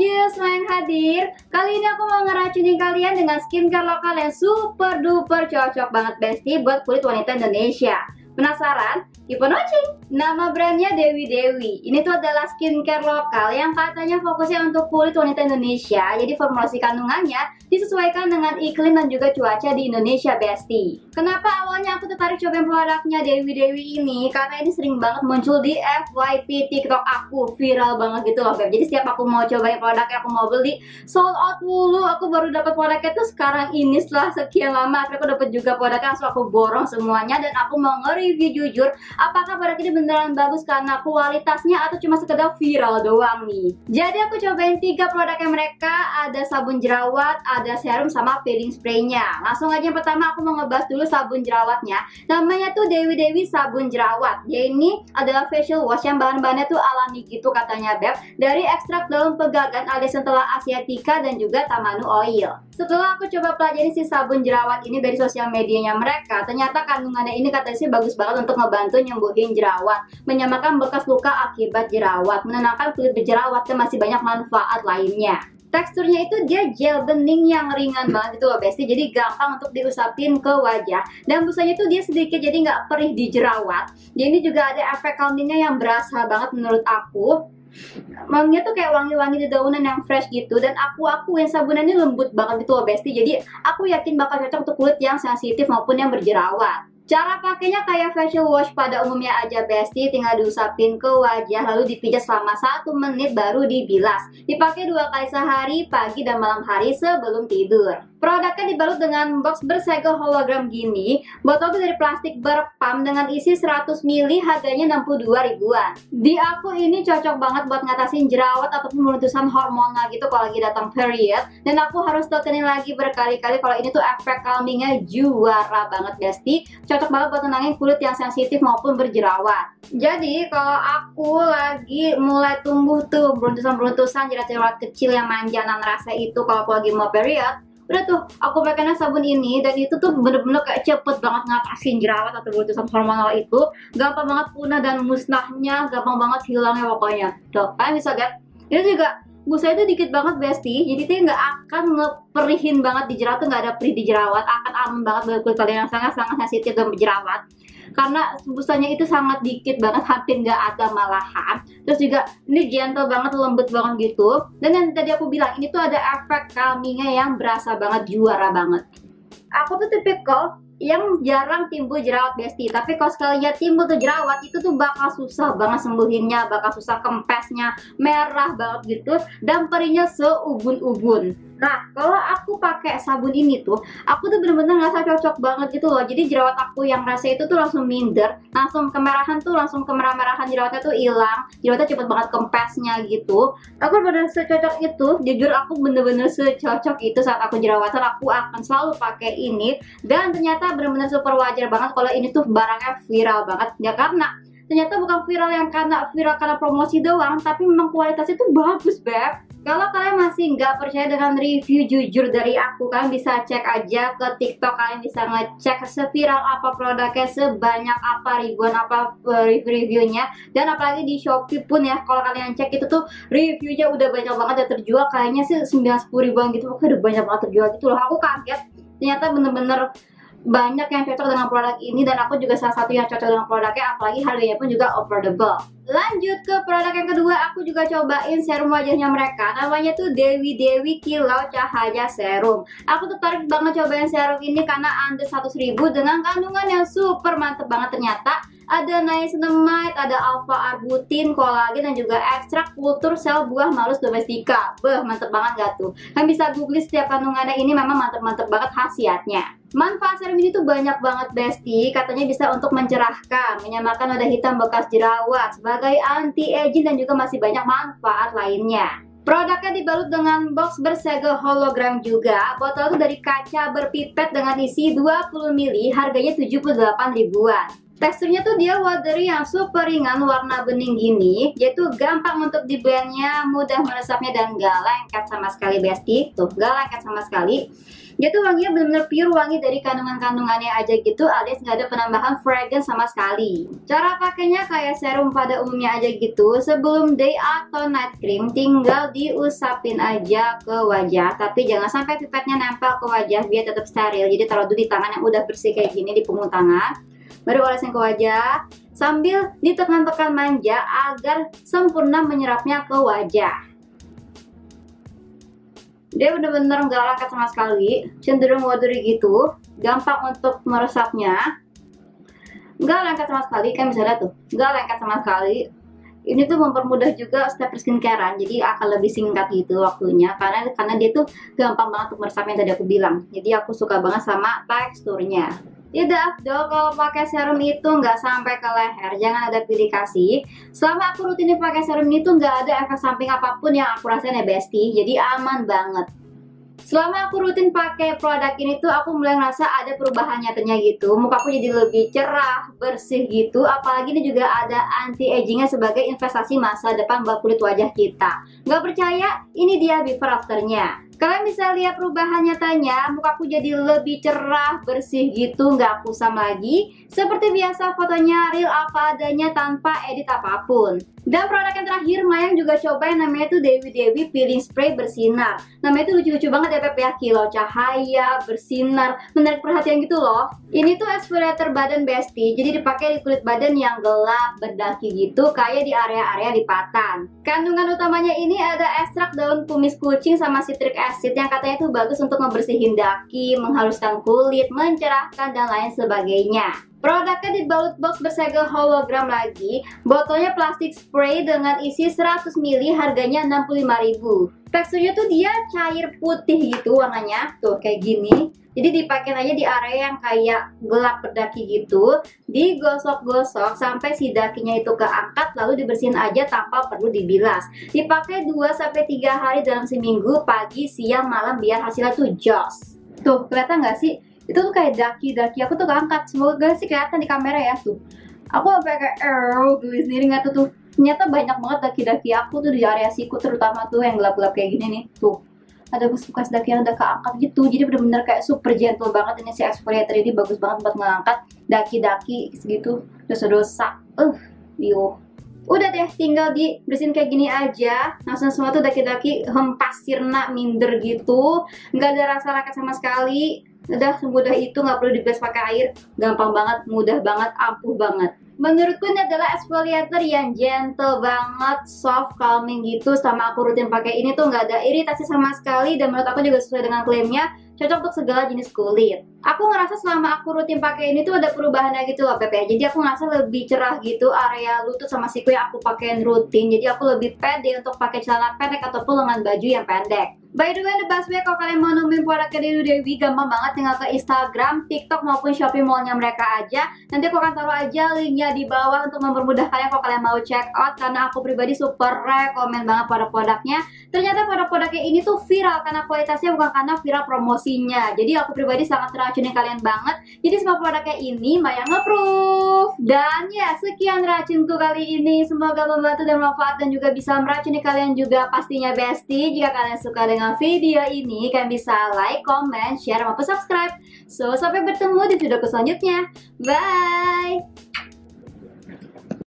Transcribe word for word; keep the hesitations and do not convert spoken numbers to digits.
Gorgeous, main hadir. Kali ini aku mau ngeracunin kalian dengan skincare lokal yang super duper cocok banget bestie buat kulit wanita Indonesia. Penasaran? Keep on watching! Nama brandnya Dewi Dewi. Ini tuh adalah skincare lokal yang katanya fokusnya untuk kulit wanita Indonesia. Jadi formulasi kandungannya disesuaikan dengan iklim dan juga cuaca di Indonesia bestie. Kenapa awalnya aku tertarik cobain produknya Dewi Dewi ini? Karena ini sering banget muncul di F Y P TikTok aku. Viral banget gitu loh Beb. Jadi setiap aku mau cobain produknya, aku mau beli, sold out mulu. Aku baru dapat produknya tuh sekarang ini setelah sekian lama. Akhirnya aku dapat juga produknya, langsung aku borong semuanya. Dan aku mau nge-review jujur apakah produk ini beneran bagus karena kualitasnya atau cuma sekedar viral doang nih. Jadi aku cobain tiga produknya mereka. Ada sabun jerawat, ada serum, sama peeling spraynya. Langsung aja yang pertama aku mau ngebahas dulu sabun jerawatnya. Namanya tuh Dewi Dewi sabun jerawat. Dia ini adalah facial wash yang bahan-bahannya tuh alami gitu katanya Beb. Dari ekstrak daun pegagan alias centella asiatica dan juga tamanu oil. Setelah aku coba pelajari si sabun jerawat ini dari sosial medianya mereka, ternyata kandungannya ini katanya sih bagus banget untuk ngebantu nyembuhin jerawat, menyamakan bekas luka akibat jerawat, menenangkan kulit berjerawat, dan masih banyak manfaat lainnya. Teksturnya itu dia gel bening yang ringan banget itu loh bestie, jadi gampang untuk diusapin ke wajah. Dan busanya itu dia sedikit jadi nggak perih di jerawat. Dia ini juga ada efek calmingnya yang berasa banget menurut aku. Wanginya tuh kayak wangi-wangi dedaunan yang fresh gitu. Dan aku aku yang sabunan ini lembut banget gitu loh bestie. Jadi aku yakin bakal cocok untuk kulit yang sensitif maupun yang berjerawat. Cara pakainya kayak facial wash pada umumnya aja bestie, tinggal diusapin ke wajah lalu dipijat selama satu menit baru dibilas. Dipakai dua kali sehari, pagi dan malam hari sebelum tidur. Produknya dibalut dengan box bersegel hologram gini. Botol itu dari plastik berpam dengan isi seratus mililiter, harganya enam puluh dua ribuan. Di aku ini cocok banget buat ngatasin jerawat ataupun pemutusan hormonal gitu kalau lagi datang period. Dan aku harus tekenin lagi berkali-kali kalau ini tuh efek calmingnya juara banget bestie. Cocok banget buat tenangin kulit yang sensitif maupun berjerawat. Jadi kalau aku lagi mulai tumbuh tuh beruntusan-beruntusan jerawat-jerawat kecil yang manja nan rasa itu kalau aku lagi mau period, udah tuh aku pakainya sabun ini, dan itu tuh bener-bener kayak cepet banget ngatasin jerawat atau beruntusan hormonal itu. Gampang banget punah dan musnahnya, gampang banget hilangnya pokoknya. Tuh, kalian bisa lihat. Ini juga busanya itu dikit banget bestie, jadi dia nggak akan ngeperihin banget di jerawat, tuh nggak ada perih di jerawat, akan aman banget buat kulit kalian yang sangat-sangat sensitif dan berjerawat. Karena busanya itu sangat dikit banget, hampir nggak ada malahan. Terus juga ini gentle banget, lembut banget gitu. Dan yang tadi aku bilang, ini tuh ada efek calmingnya yang berasa banget, juara banget. Aku tuh tipikal yang jarang timbul jerawat bestie, tapi kalau sekalinya timbul tuh jerawat, itu tuh bakal susah banget sembuhinnya, bakal susah kempesnya, merah banget gitu, dan perihnya seubun-ubun. Nah, kalau aku pakai sabun ini tuh, aku tuh bener-bener ngerasa cocok banget gitu loh. Jadi jerawat aku yang rasa itu tuh langsung minder, langsung kemerahan tuh, langsung kemerah-merahan jerawatnya tuh hilang, jerawatnya cepet banget kempesnya gitu. Aku bener secocok itu, jujur aku bener-bener secocok itu saat aku jerawatan, aku akan selalu pakai ini. Dan ternyata bener-bener super wajar banget kalau ini tuh barangnya viral banget, ya karena ternyata bukan viral yang karena viral karena promosi doang, tapi memang kualitasnya tuh bagus Beb. Kalau kalian masih nggak percaya dengan review jujur dari aku, kalian bisa cek aja ke TikTok, kalian bisa ngecek seviral apa produknya, sebanyak apa, ribuan apa review-reviewnya. Dan apalagi di Shopee pun ya, kalau kalian cek itu tuh reviewnya udah banyak banget yang terjual, kayaknya sih sembilan sepuluh ribuan gitu, pokoknya udah banyak banget terjual gitu loh. Aku kaget, ternyata bener-bener banyak yang cocok dengan produk ini, dan aku juga salah satu yang cocok dengan produknya, apalagi harganya pun juga affordable. Lanjut ke produk yang kedua, aku juga cobain serum wajahnya mereka. Namanya tuh Dewi Dewi Kilau Cahaya Serum. Aku tertarik banget cobain serum ini karena under seratus ribu dengan kandungan yang super mantep banget ternyata. Ada niacinamide, ada alpha arbutin, kolagen, dan juga ekstrak kultur sel buah malus domestika. Beuh, mantep banget gak tuh? Kalian bisa googling setiap kandungannya, ini memang mantep-mantep banget khasiatnya. Manfaat serum ini tuh banyak banget bestie. Katanya bisa untuk mencerahkan, menyamakan noda hitam bekas jerawat, sebagai anti-aging, dan juga masih banyak manfaat lainnya. Produknya dibalut dengan box bersegel hologram juga. Botol itu dari kaca berpipet dengan isi dua puluh mililiter, harganya tujuh puluh delapan ribuan. Teksturnya tuh dia watery yang super ringan, warna bening gini. Dia tuh gampang untuk di blendnya, mudah meresapnya, dan gak lengket sama sekali bestie. Tuh, gak lengket sama sekali. Dia tuh wanginya bener-bener pure wangi dari kandungan-kandungannya aja gitu, alias nggak ada penambahan fragrance sama sekali. Cara pakainya kayak serum pada umumnya aja gitu. Sebelum day atau night cream tinggal diusapin aja ke wajah, tapi jangan sampai pipetnya nempel ke wajah biar tetap steril. Jadi taruh dulu di tangan yang udah bersih kayak gini di punggung tangan, baru olesin ke wajah sambil ditekan-tekan manja agar sempurna menyerapnya ke wajah. Dia bener-bener nggak lengket sama sekali, cenderung watery gitu, gampang untuk meresapnya, nggak lengket sama sekali. Kan bisa lihat tuh, nggak lengket sama sekali. Ini tuh mempermudah juga step skincarean, jadi akan lebih singkat gitu waktunya, karena karena dia tuh gampang banget untuk meresapnya yang tadi aku bilang. Jadi aku suka banget sama teksturnya. Tidak afdol kalau pakai serum itu nggak sampai ke leher, jangan ada pilih kasih. Selama aku rutinin pakai serum ini tuh nggak ada efek samping apapun yang aku rasain ya bestie, jadi aman banget. Selama aku rutin pakai produk ini tuh aku mulai ngerasa ada perubahan nyatanya gitu. Mukaku jadi lebih cerah, bersih gitu. Apalagi ini juga ada anti-agingnya sebagai investasi masa depan buat kulit wajah kita. Nggak percaya? Ini dia before afternya. Kalian bisa lihat perubahan nyatanya, mukaku jadi lebih cerah, bersih gitu, nggak kusam lagi. Seperti biasa fotonya real apa adanya tanpa edit apapun. Dan produk yang terakhir Mayang juga coba yang namanya tuh Dewi Dewi Peeling Spray Bersinar. Namanya tuh lucu-lucu banget ya Pep ya, kilau cahaya, bersinar, menarik perhatian gitu loh. Ini tuh exfoliator badan bestie, jadi dipakai di kulit badan yang gelap, berdaki gitu, kayak di area-area lipatan. Kandungan utamanya ini ada ekstrak daun kumis kucing sama citric acid yang katanya tuh bagus untuk membersihin daki, menghaluskan kulit, mencerahkan dan lain sebagainya. Produknya dibalut box bersegel hologram lagi. Botolnya plastik spray dengan isi seratus mililiter, harganya enam puluh lima ribu. Teksturnya tuh dia cair putih gitu warnanya, tuh kayak gini. Jadi dipakai aja di area yang kayak gelap berdaki gitu. Digosok-gosok sampai si dakinya itu keangkat, lalu dibersihin aja tanpa perlu dibilas. Dipakai dua sampai tiga hari dalam seminggu, pagi, siang, malam, biar hasilnya tuh jos. Tuh, kelihatan nggak sih? Itu tuh kayak daki-daki aku tuh keangkat. Semoga sih kelihatan di kamera ya tuh. Aku sampai kayak er, geli sendiri nggak tuh tuh. Ternyata banyak banget daki-daki aku tuh di area siku, terutama tuh yang gelap-gelap kayak gini nih. Tuh, ada bekas daki yang udah keangkat gitu. Jadi bener-bener kayak super gentle banget ini si exfoliator ini, bagus banget buat ngangkat daki-daki segitu, dosa-dosa. Uh, yuk. Udah deh, tinggal dibersihin kayak gini aja. Langsung semua tuh daki-daki hempas sirna minder gitu. Nggak ada rasa raket sama sekali. Udah semudah itu, nggak perlu dibilas pakai air, gampang banget, mudah banget, ampuh banget. Menurutku ini adalah exfoliator yang gentle banget, soft, calming gitu. Sama aku rutin pakai ini tuh nggak ada iritasi sama sekali, dan menurut aku juga sesuai dengan klaimnya, cocok untuk segala jenis kulit. Aku ngerasa selama aku rutin pakai ini tuh ada perubahannya gitu loh Pepe. Jadi aku ngerasa lebih cerah gitu area lutut sama siku yang aku pakein rutin. Jadi aku lebih pede untuk pakai celana pendek ataupun lengan baju yang pendek. By the way, the best way kalau kalian mau nemuin produknya Dewi Dewi, gampang banget, tinggal ke Instagram, TikTok maupun Shopee Mall-nya mereka aja. Nanti aku akan taruh aja linknya di bawah untuk mempermudah kalian kalau kalian mau check out. Karena aku pribadi super rekomen banget produk-produknya. Ternyata produk-produknya ini tuh viral karena kualitasnya, bukan karena viral promosinya. Jadi aku pribadi sangat racunin kalian banget. Jadi semua produknya ini Mayang approve. Dan ya, sekian racunku kali ini. Semoga membantu dan bermanfaat dan juga bisa meracuni kalian juga pastinya bestie. Jika kalian suka dengan video ini, kalian bisa like, comment, share, maupun subscribe. So, sampai bertemu di videoku selanjutnya. Bye!